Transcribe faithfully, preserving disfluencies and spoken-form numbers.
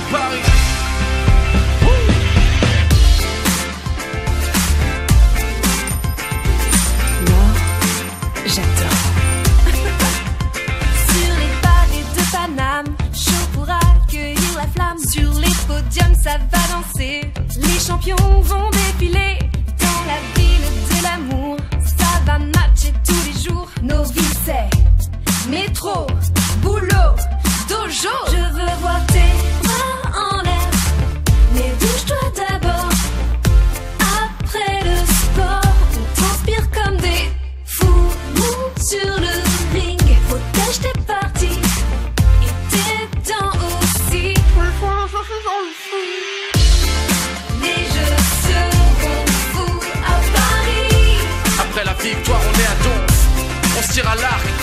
Paris. J'adore. Sur les pavés de Paname, chaud pour accueillir la flamme. Sur les podiums, ça va danser. Les champions vont défiler dans la ville de l'amour. Ça va matcher tous les jours. Nos vies, c'est métro, boulot, dojo. Je veux voir tes bras en l'air, mais bouge-toi d'abord. Après le sport, on transpire comme des fous. Sur le ring, protège tes parties et tes dents aussi. Les jeux seront fous à Paris. Après la victoire, on est à Donf. On se tire à l'arc